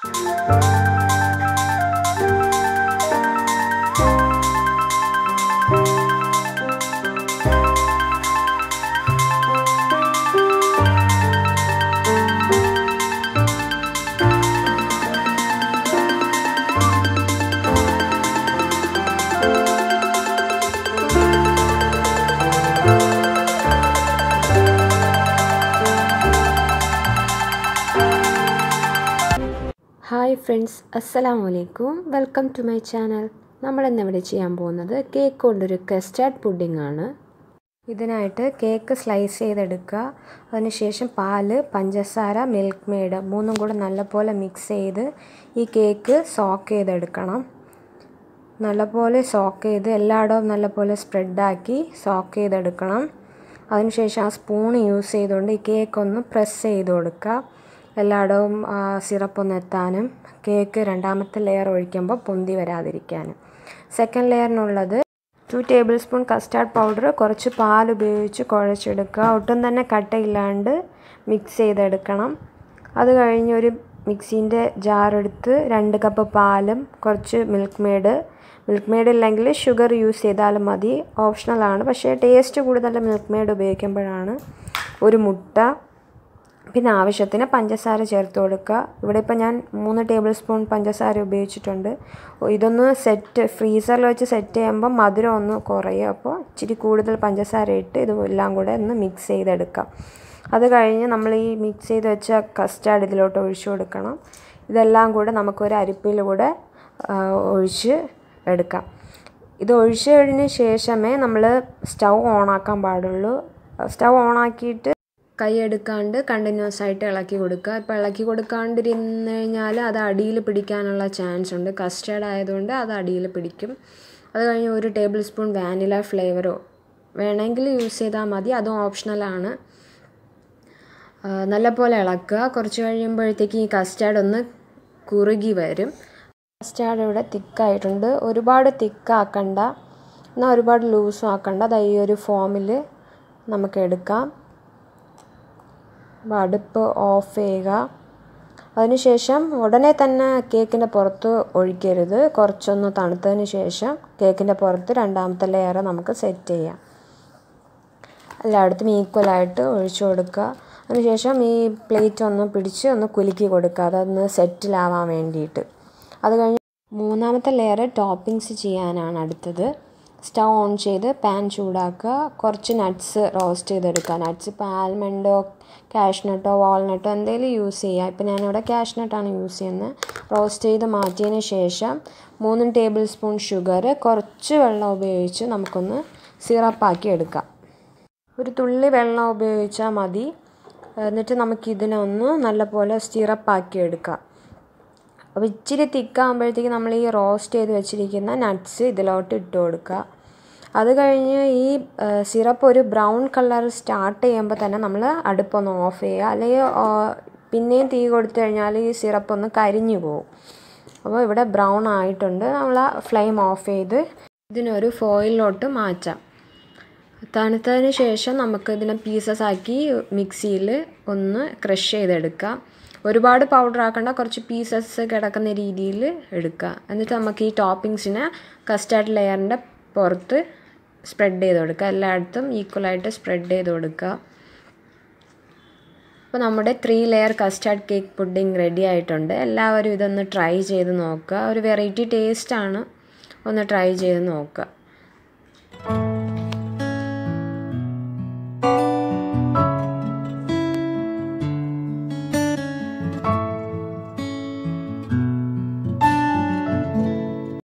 Hi friends, Assalamu alaikum. Welcome to my channel. നമ്മൾ ഇന്ന് ഇവിടെ ചെയ്യാൻ പോകുന്നത് കേക്ക് കൊണ്ടൊരു കസ്റ്റാർഡ് പുഡിംഗ് ആണ്. ഇതിനായിട്ട് കേക്ക് സ്ലൈസ് ചെയ്തെടുക്കുക. അതിനുശേഷം പാല്, പഞ്ചസാര, മിൽക്ക് മെയ്ഡ് മൂന്നും കൂടെ നല്ലപോലെ മിക്സ് ചെയ്ത് ഈ കേക്ക് സോക്ക് ചെയ്തെടുക്കണം. നല്ലപോലെ സോക്ക് ചെയ്ത് എല്ലായിടവും നല്ലപോലെ സ്പ്രെഡാക്കി സോക്ക് ചെയ്തെടുക്കണം. അതിനുശേഷം ആ സ്പൂൺ യൂസ് ചെയ്തുകൊണ്ട് ഈ കേക്ക് ഒന്ന് പ്രസ് ചെയ്ത് കൊടുക്കുക. എല്ലായിടവും സിറപ്പ് ഒന്ന് എത്താനും കേക്ക് രണ്ടാമത്തെ ലെയർ ഒഴിക്കുമ്പോൾ പൊന്തി വരാതിരിക്കാനും. സെക്കൻഡ് ലെയറിനുള്ളത് 2 ടേബിൾ സ്പൂൺ കസ്റ്റാർഡ് പൗഡർ കുറച്ച് പാൽ ഉപയോഗിച്ച് കുഴച്ചെടുക്കുക. ഒട്ടും തന്നെ കട്ടയില്ലാണ്ട് മിക്സ് ചെയ്തെടുക്കണം. അത് കഴിഞ്ഞ് ഒരു മിക്സിൻ്റെ ജാറെടുത്ത് 2 കപ്പ് പാലും കുറച്ച് മിൽക്ക് മെയ്ഡ് ഇല്ലെങ്കിൽ ഷുഗർ യൂസ് ചെയ്താലും മതി, ഓപ്ഷണലാണ്. പക്ഷേ ടേസ്റ്റ് കൂടുതൽ മിൽക്ക് മെയ്ഡ് ഉപയോഗിക്കുമ്പോഴാണ്. ഒരു മുട്ട, പിന്നെ ആവശ്യത്തിന് പഞ്ചസാര ചേർത്ത് കൊടുക്കുക. ഇവിടെ ഇപ്പോൾ ഞാൻ 3 ടേബിൾ സ്പൂൺ പഞ്ചസാര ഉപയോഗിച്ചിട്ടുണ്ട്. ഇതൊന്ന് ഫ്രീസറിൽ വെച്ച് സെറ്റ് ചെയ്യുമ്പോൾ മധുരം ഒന്ന് കുറയും. അപ്പോൾ ഇച്ചിരി കൂടുതൽ പഞ്ചസാര ഇട്ട് ഇതെല്ലാം കൂടെ ഒന്ന് മിക്സ് ചെയ്തെടുക്കാം. അത് കഴിഞ്ഞ് നമ്മൾ ഈ മിക്സ് ചെയ്ത് വെച്ച കസ്റ്റാർഡ് ഇതിലോട്ട് ഒഴിച്ചു കൊടുക്കണം. ഇതെല്ലാം കൂടെ നമുക്കൊരു അരിപ്പയിലൂടെ ഒഴിച്ച് എടുക്കാം. ഇത് ഒഴിച്ച് കഴിഞ്ഞ ശേഷമേ നമ്മൾ സ്റ്റൗ ഓണാക്കാൻ പാടുള്ളൂ. സ്റ്റൗ ഓണാക്കിയിട്ട് കൈ എടുക്കാണ്ട് കണ്ടിന്യൂസ് ആയിട്ട് ഇളക്കി കൊടുക്കുക. ഇപ്പോൾ ഇളക്കി കൊടുക്കാണ്ടിരുന്ന് കഴിഞ്ഞാൽ അത് അടിയിൽ പിടിക്കാനുള്ള ചാൻസ് ഉണ്ട്. കസ്റ്റാർഡ് ആയതുകൊണ്ട് അത് അടിയിൽ പിടിക്കും. അത് കഴിഞ്ഞ് 1 ടേബിൾ സ്പൂൺ വാനില ഫ്ലേവറോ വേണമെങ്കിൽ യൂസ് ചെയ്താൽ മതി, അതും ഓപ്ഷണലാണ്. നല്ലപോലെ ഇളക്കുക. കുറച്ച് കഴിയുമ്പോഴത്തേക്ക് ഈ കസ്റ്റാർഡ് ഒന്ന് കുറുകി വരും. കസ്റ്റാർഡ് ഇവിടെ തിക്കായിട്ടുണ്ട്. ഒരുപാട് തിക്കാക്കണ്ട, എന്നാൽ ഒരുപാട് ലൂസും ആക്കണ്ട. അത് ഈ ഒരു ഫോമിൽ നമുക്ക് എടുക്കാം. അടുപ്പ് ഓഫ് ചെയ്യുക. അതിനുശേഷം ഉടനെ തന്നെ കേക്കിൻ്റെ പുറത്ത് ഒഴിക്കരുത്. കുറച്ചൊന്ന് തണുത്തതിന് ശേഷം കേക്കിൻ്റെ പുറത്ത് രണ്ടാമത്തെ ലെയർ നമുക്ക് സെറ്റ് ചെയ്യാം. എല്ലായിടത്തും ഈക്വലായിട്ട് ഒഴിച്ചു കൊടുക്കുക. അതിനുശേഷം ഈ പ്ലേറ്റ് ഒന്ന് പിടിച്ച് ഒന്ന് കുലുക്കി കൊടുക്കുക, അതൊന്ന് സെറ്റിലാവാൻ വേണ്ടിയിട്ട്. അത് കഴിഞ്ഞ് മൂന്നാമത്തെ ലെയർ ടോപ്പിങ്സ് ചെയ്യാനാണ് അടുത്തത്. സ്റ്റൗ ഓൺ ചെയ്ത് പാൻ ചൂടാക്കുക. കുറച്ച് നട്ട്സ് റോസ്റ്റ് ചെയ്തെടുക്കുക. നട്ട്സ് ഇപ്പോൾ ആൽമണ്ടോ, കാഷ്നട്ടോ, വാൾനട്ടോ എന്തെങ്കിലും യൂസ് ചെയ്യുക. ഇപ്പോൾ ഞാനിവിടെ കാഷ്നട്ടാണ് യൂസ് ചെയ്യുന്നത്. റോസ്റ്റ് ചെയ്ത് മാറ്റിയതിന് ശേഷം 3 ടേബിൾ സ്പൂൺ ഷുഗർ കുറച്ച് വെള്ളം ഉപയോഗിച്ച് നമുക്കൊന്ന് സിറപ്പാക്കി എടുക്കാം. ഒരു തുള്ളി വെള്ളം ഉപയോഗിച്ചാൽ മതി. എന്നിട്ട് നമുക്കിതിനൊന്ന് നല്ലപോലെ സിറപ്പാക്കി എടുക്കാം. അപ്പോൾ ഇച്ചിരി തിക്കാകുമ്പോഴത്തേക്ക് നമ്മൾ ഈ റോസ്റ്റ് ചെയ്ത് വെച്ചിരിക്കുന്ന നട്ട്സ് ഇതിലോട്ട് ഇട്ട് കൊടുക്കുക. അത് കഴിഞ്ഞ് ഈ സിറപ്പ് ഒരു ബ്രൗൺ കളർ സ്റ്റാർട്ട് ചെയ്യുമ്പോൾ തന്നെ നമ്മൾ അടുപ്പൊന്ന് ഓഫ് ചെയ്യുക. അല്ലെങ്കിൽ പിന്നെയും തീ കൊടുത്തു കഴിഞ്ഞാൽ ഈ സിറപ്പ് ഒന്ന് കരിഞ്ഞു പോകും. അപ്പോൾ ഇവിടെ ബ്രൗൺ ആയിട്ടുണ്ട്. നമ്മൾ ഫ്ലെയിം ഓഫ് ചെയ്ത് ഇതിനൊരു ഫോയിലിലോട്ട് മാറ്റാം. തണുത്തതിന് ശേഷം നമുക്ക് ഇതിനെ പീസസ് ആക്കി മിക്സിയിൽ ഒന്ന് ക്രഷ് ചെയ്തെടുക്കാം. ഒരുപാട് പൗഡർ ആക്കണ്ട, കുറച്ച് പീസസ് കിടക്കുന്ന രീതിയിൽ എടുക്കുക. എന്നിട്ട് നമുക്ക് ഈ ടോപ്പിങ്സിനെ കസ്റ്റാർഡ് ലെയറിൻ്റെ പുറത്ത് സ്പ്രെഡ് ചെയ്ത് കൊടുക്കുക. എല്ലായിടത്തും ഈക്വലായിട്ട് സ്പ്രെഡ് ചെയ്ത് കൊടുക്കുക. അപ്പോൾ നമ്മുടെ 3 layer custard cake pudding ready ആയിട്ടുണ്ട്. എല്ലാവരും ഇതൊന്ന് ട്രൈ ചെയ്ത് നോക്കുക. ഒരു വെറൈറ്റി ടേസ്റ്റാണ്, ഒന്ന് ട്രൈ ചെയ്ത് നോക്കുക.